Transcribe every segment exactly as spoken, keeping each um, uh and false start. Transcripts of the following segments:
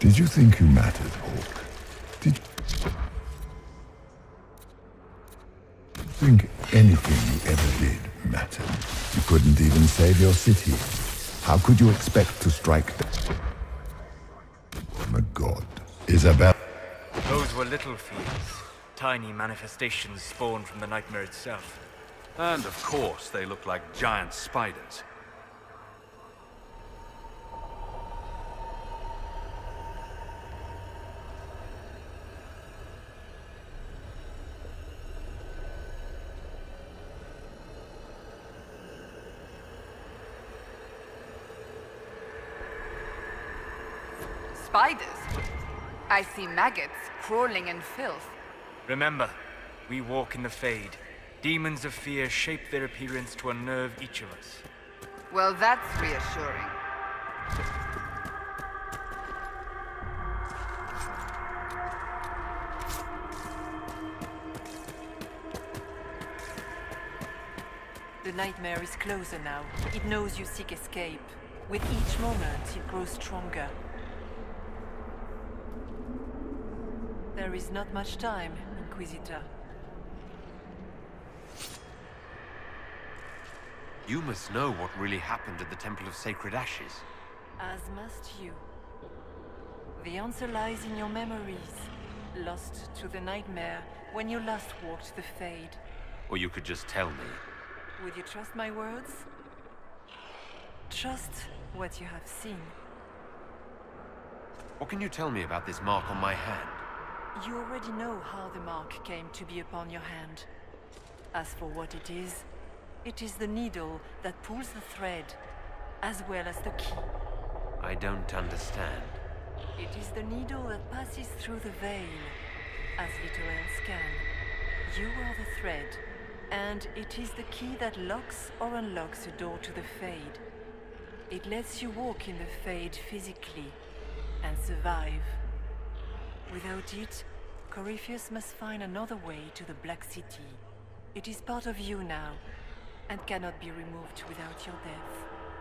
Did you think you mattered, Hawk? Did you think anything you ever did mattered? You couldn't even save your city. How could you expect to strike down a god? Isabel. Those were little fears. Tiny manifestations spawned from the nightmare itself. And of course, they look like giant spiders. Spiders? I see maggots crawling in filth. Remember, we walk in the Fade. Demons of fear shape their appearance to unnerve each of us. Well, that's reassuring. The nightmare is closer now. It knows you seek escape. With each moment, it grows stronger. There is not much time, Inquisitor. You must know what really happened at the Temple of Sacred Ashes. As must you. The answer lies in your memories, lost to the nightmare when you last walked the Fade. Or you could just tell me. Would you trust my words? Trust what you have seen. What can you tell me about this mark on my hand? You already know how the mark came to be upon your hand. As for what it is, it is the needle that pulls the thread, as well as the key. I don't understand. It is the needle that passes through the veil, as little else can. You are the thread, and it is the key that locks or unlocks a door to the Fade. It lets you walk in the Fade physically, and survive. Without it, Corypheus must find another way to the Black City. It is part of you now, and cannot be removed without your death.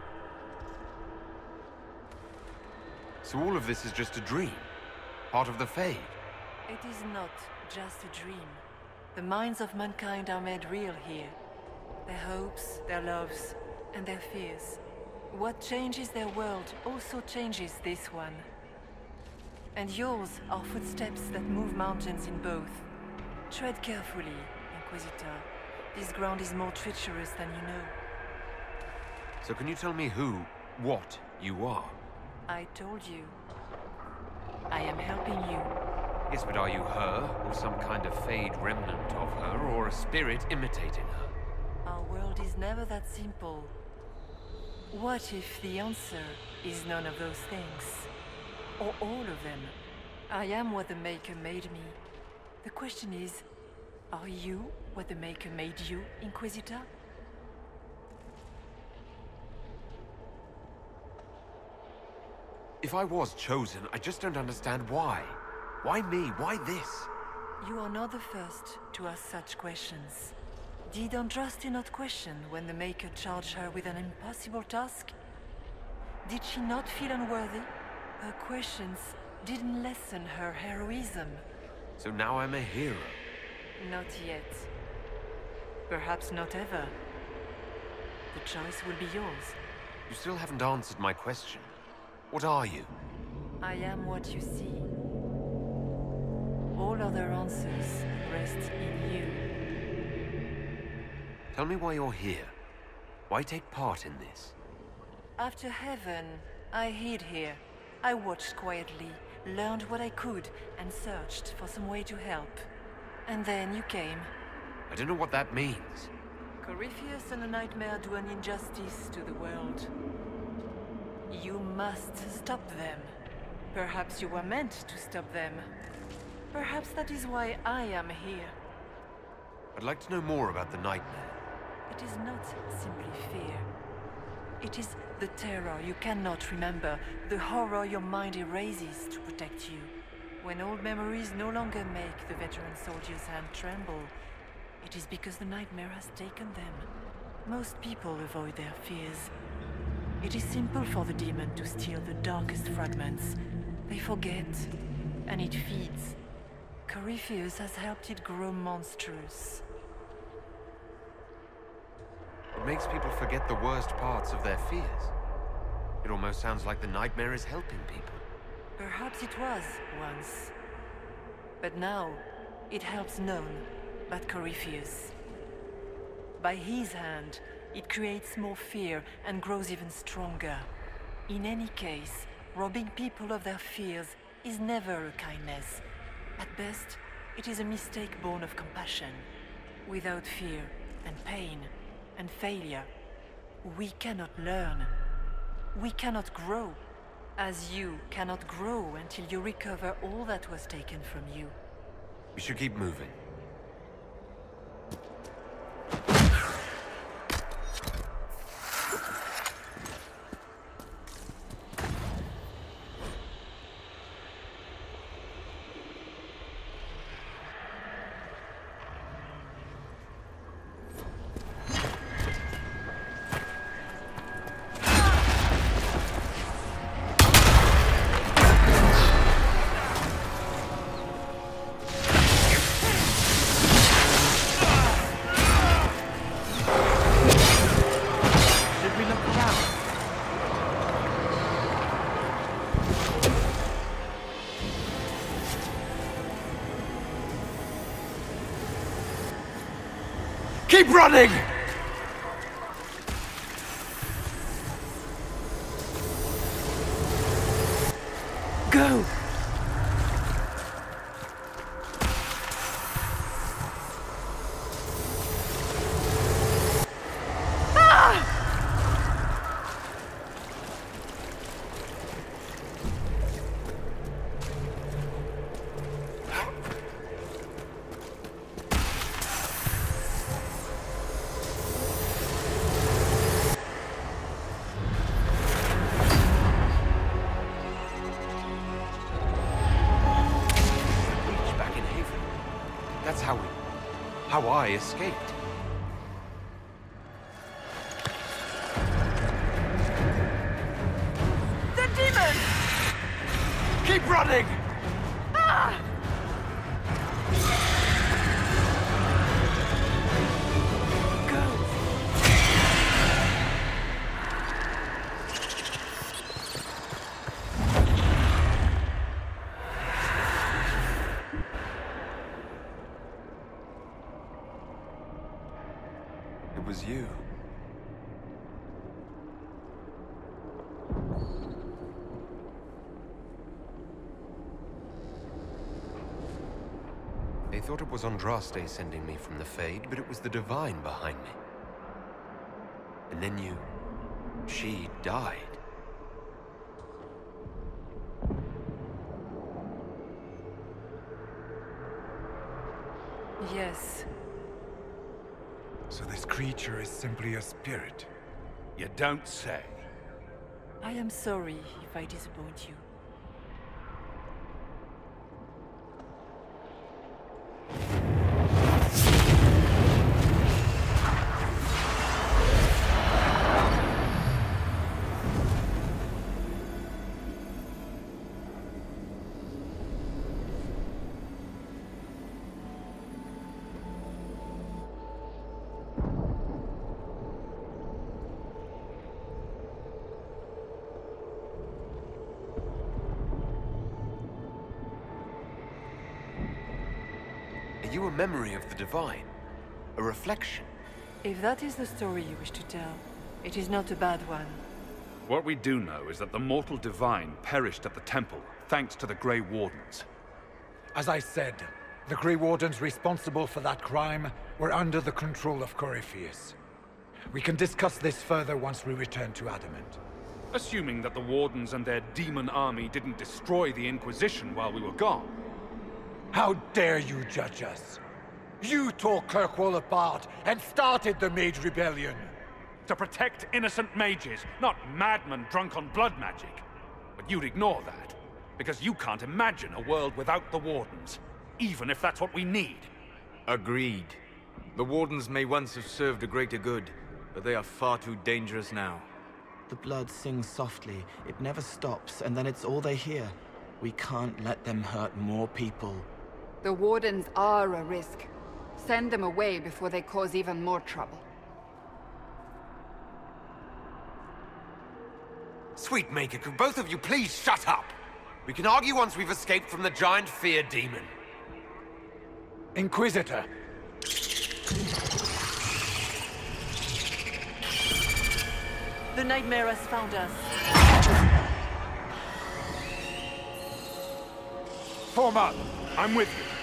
So all of this is just a dream? Part of the Fade? It is not just a dream. The minds of mankind are made real here. Their hopes, their loves, and their fears. What changes their world also changes this one. And yours are footsteps that move mountains in both. Tread carefully, Inquisitor. This ground is more treacherous than you know. So can you tell me who, what, you are? I told you. I am helping you. Yes, but are you her, or some kind of Fade remnant of her, or a spirit imitating her? Our world is never that simple. What if the answer is none of those things? Or all of them? I am what the Maker made me. The question is, are you what the Maker made you, Inquisitor? If I was chosen, I just don't understand why. Why me? Why this? You are not the first to ask such questions. Did Andraste not question when the Maker charged her with an impossible task? Did she not feel unworthy? Her questions didn't lessen her heroism. So now I'm a hero? Not yet. Perhaps not ever. The choice will be yours. You still haven't answered my question. What are you? I am what you see. All other answers rest in you. Tell me why you're here. Why take part in this? After heaven, I hid here. I watched quietly, learned what I could, and searched for some way to help. And then you came. I don't know what that means. Corypheus and the Nightmare do an injustice to the world. You must stop them. Perhaps you were meant to stop them. Perhaps that is why I am here. I'd like to know more about the Nightmare. It is not simply fear. It is the terror you cannot remember, the horror your mind erases to protect you. When old memories no longer make the veteran soldier's hand tremble, it is because the Nightmare has taken them. Most people avoid their fears. It is simple for the demon to steal the darkest fragments. They forget, and it feeds. Corypheus has helped it grow monstrous. It makes people forget the worst parts of their fears. It almost sounds like the nightmare is helping people. Perhaps it was, once. But now, it helps none but Corypheus. By his hand, it creates more fear and grows even stronger. In any case, robbing people of their fears is never a kindness. At best, it is a mistake born of compassion. Without fear and pain and failure, we cannot learn. We cannot grow, as you cannot grow until you recover all that was taken from you. We should keep moving. Keep running! Go! That's how we... how I escaped. The demon! Keep running! Ah! It was you. They thought it was Andraste sending me from the Fade, but it was the Divine behind me. And then you... she died. Yes. So this creature is simply a spirit? You don't say. I am sorry if I disappoint you. Are you a memory of the Divine? A reflection? If that is the story you wish to tell, it is not a bad one. What we do know is that the mortal Divine perished at the temple, thanks to the Grey Wardens. As I said, the Grey Wardens responsible for that crime were under the control of Corypheus. We can discuss this further once we return to Adamant. Assuming that the Wardens and their demon army didn't destroy the Inquisition while we were gone. How dare you judge us? You tore Kirkwall apart and started the Mage Rebellion! To protect innocent mages, not madmen drunk on blood magic. But you'd ignore that, because you can't imagine a world without the Wardens, even if that's what we need. Agreed. The Wardens may once have served a greater good, but they are far too dangerous now. The blood sings softly, it never stops, and then it's all they hear. We can't let them hurt more people. The Wardens are a risk. Send them away before they cause even more trouble. Sweet Maker, could both of you please shut up? We can argue once we've escaped from the giant fear demon. Inquisitor! The nightmare has found us. Form up! I'm with you.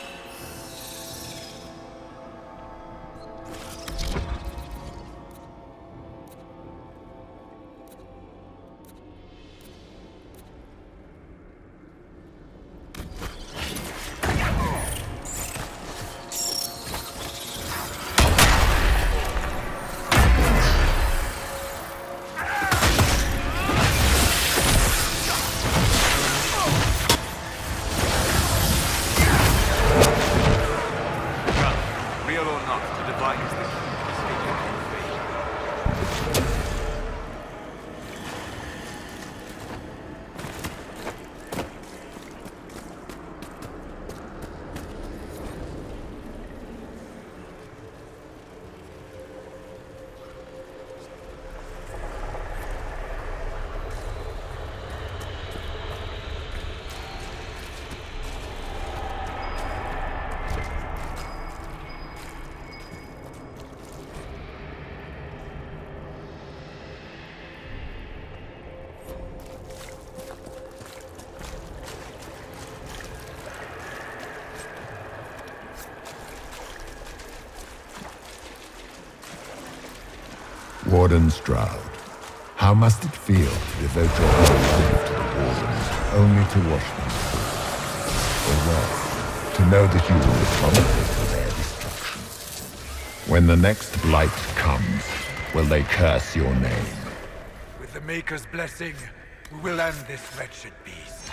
Warden Stroud, how must it feel to devote your whole life to the Wardens, only to watch them fall? Or worse, to know that you were responsible for their destruction? When the next blight comes, will they curse your name? With the Maker's blessing, we will end this wretched beast.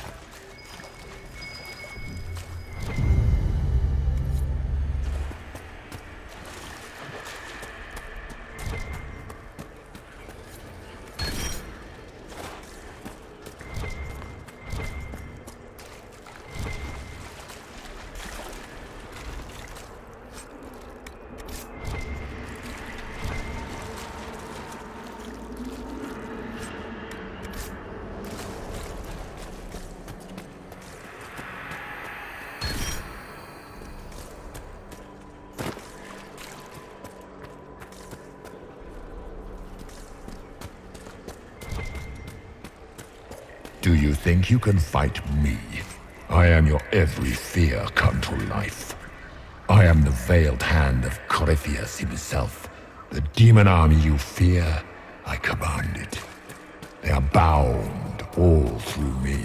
Do you think you can fight me? I am your every fear come to life. I am the veiled hand of Corypheus himself. The demon army you fear, I command it. They are bound all through me.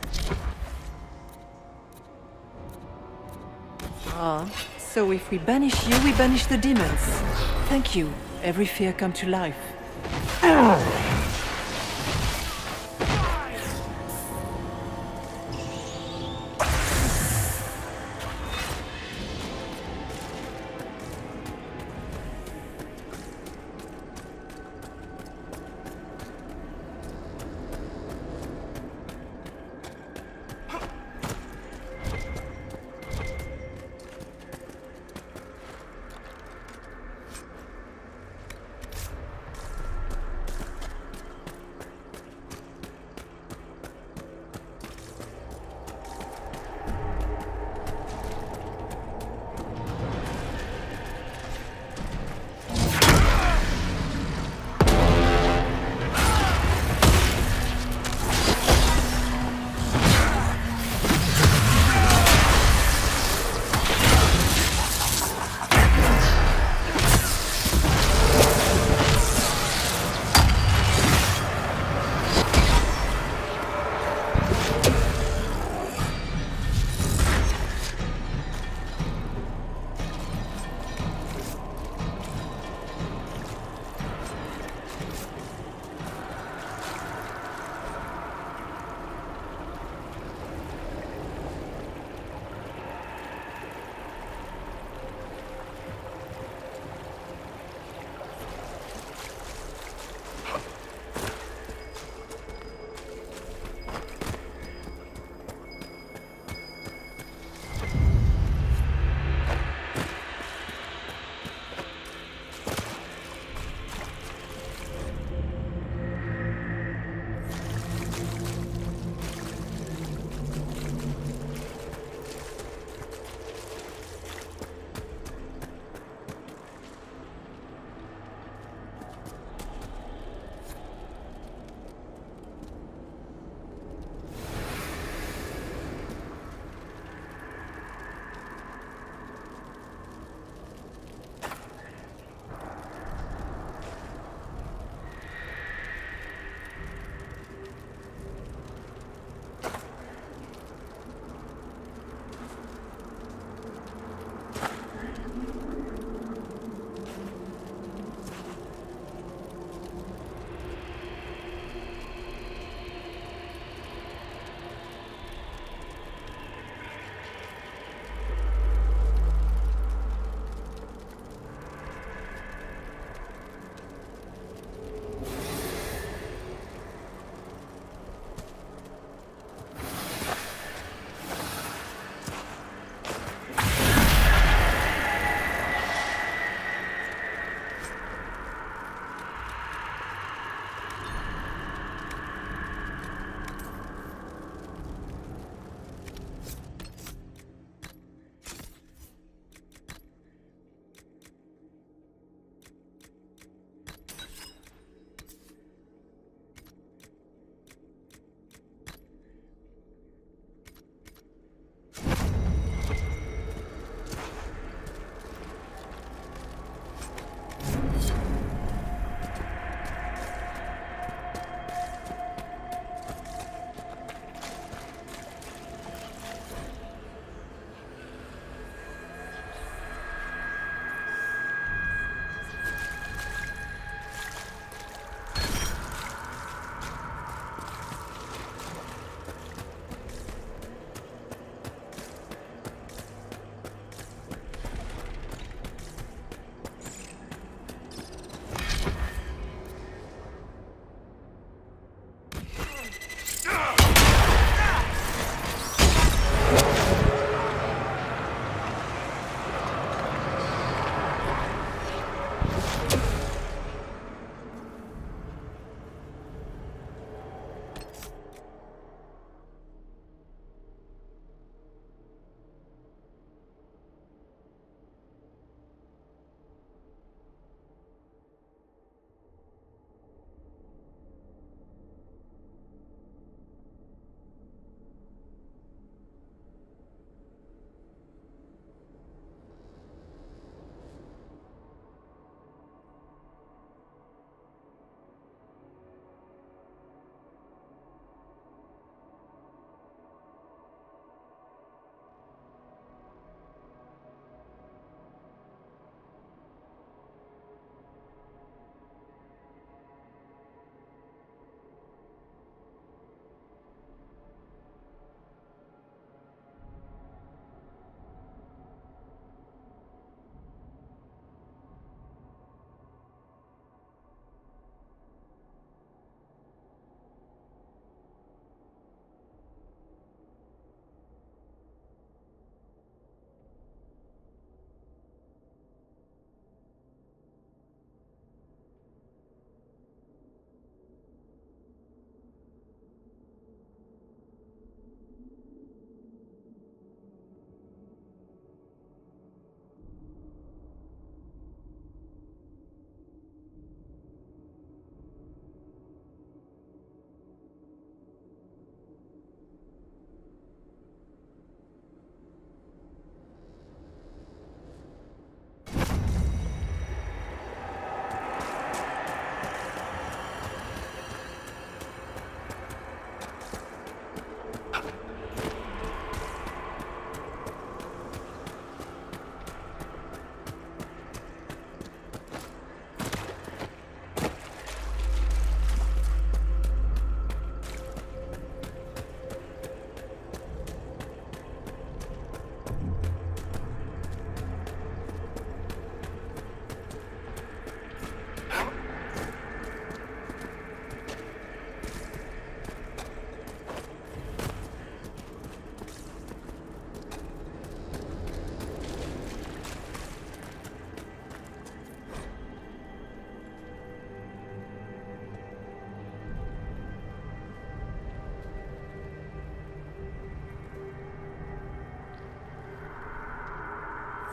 Ah, so if we banish you, we banish the demons. Thank you. Every fear come to life.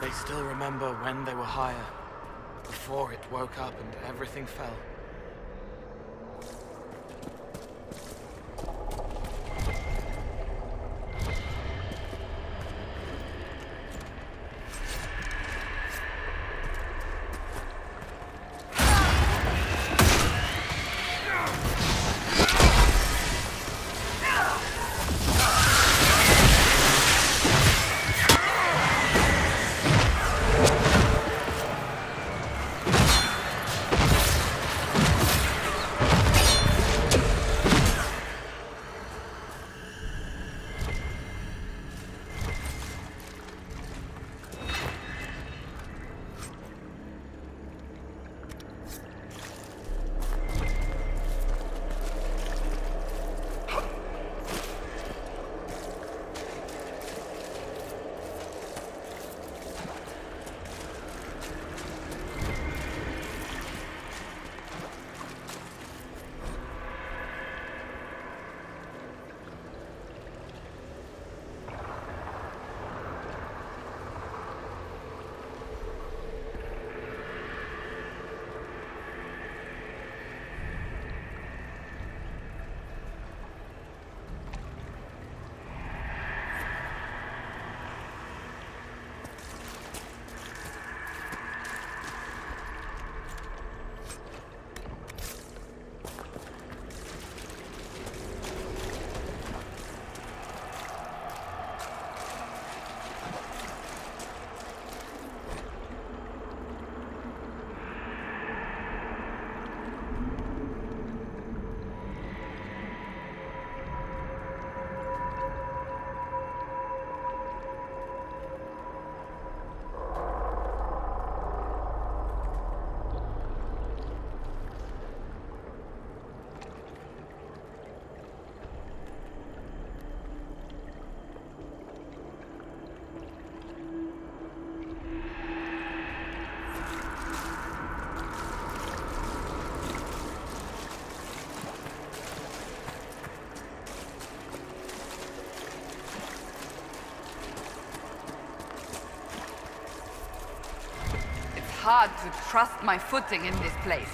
they still remember when they were higher, before it woke up and everything fell. Hard to trust my footing in this place.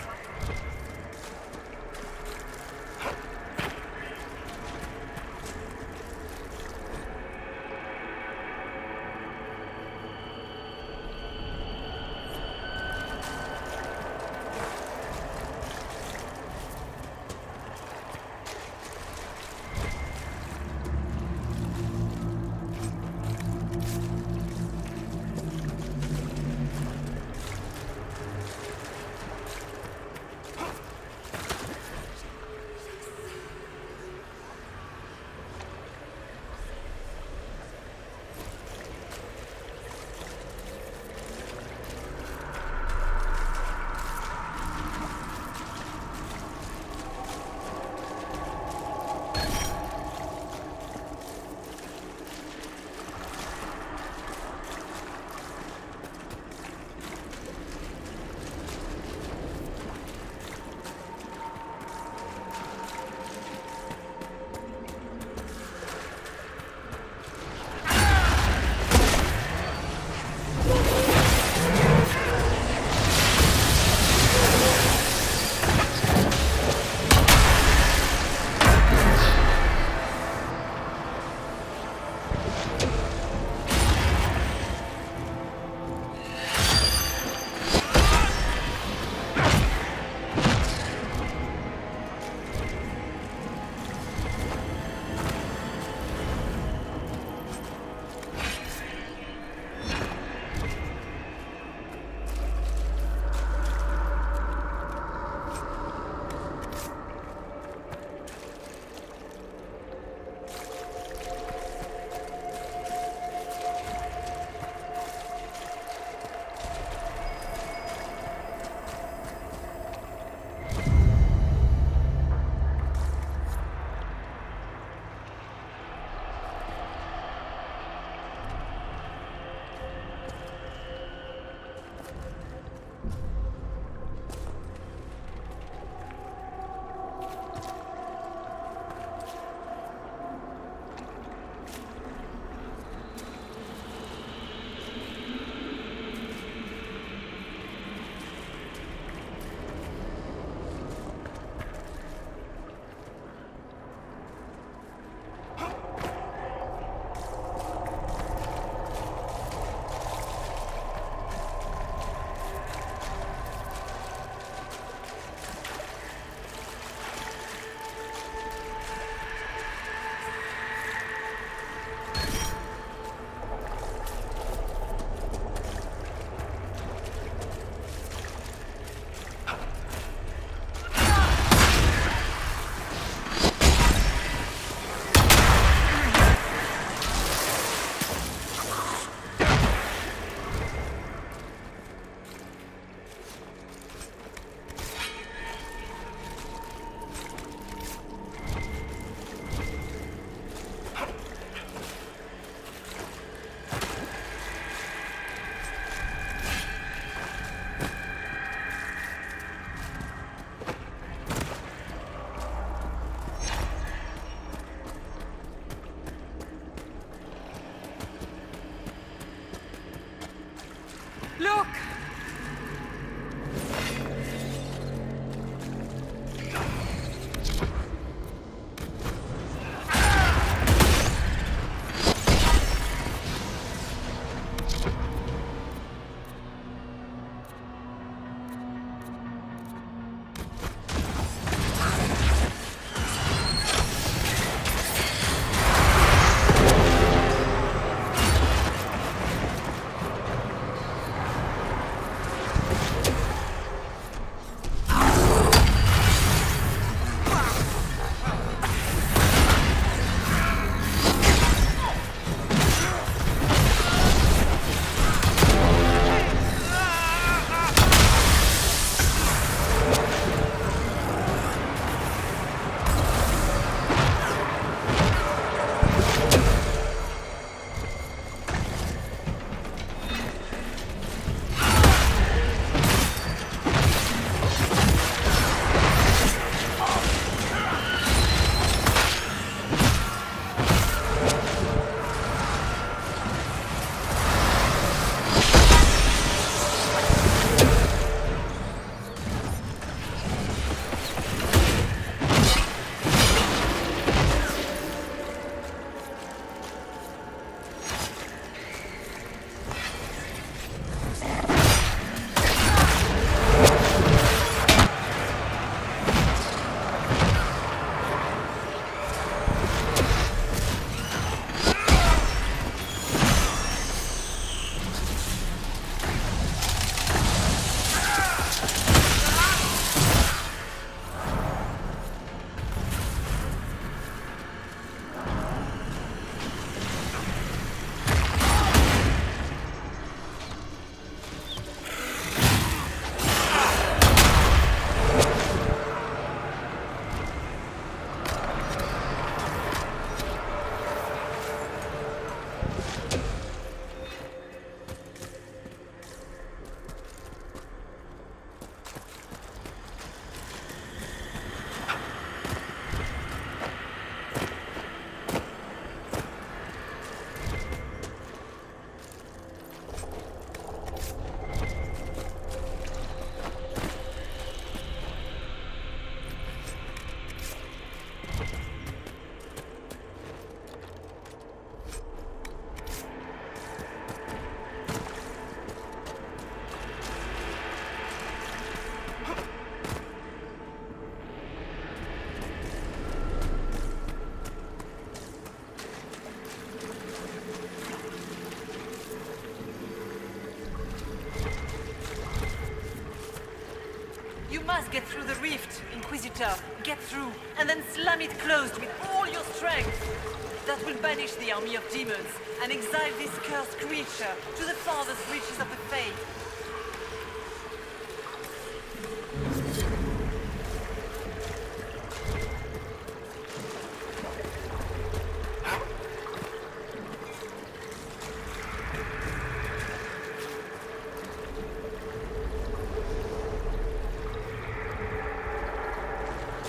must get through the rift, Inquisitor. Get through, and then slam it closed with all your strength. That will banish the army of demons, and exile this cursed creature to the farthest reaches of the Fade.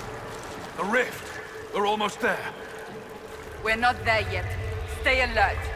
The rift! We're almost there. We're not there yet. Stay alert.